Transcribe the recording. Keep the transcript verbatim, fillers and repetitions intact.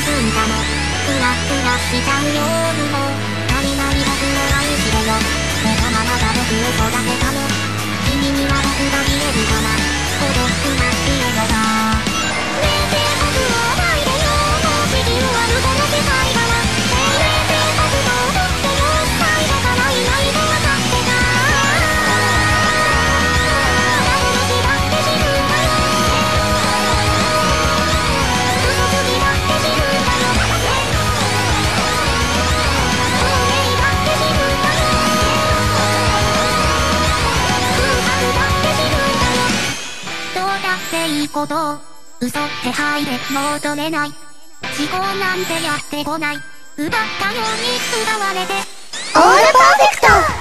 んだもふらふらしちゃう夜も足りない僕の愛してよ寝たままが僕を育てたの君には僕が見えるかな孤独なピエロだねえ生活をないでよもう地球は無この世界だわねえ生活を踊ってよ最後からいないと分かってた誰の日だって自分だよ嘘つきだって自分だよ透明だって自分だよ空白だって自分だよどうだっていいこと嘘って入れもう取れない思考なんてやってこない奪ったように奪われてオールパーフェクト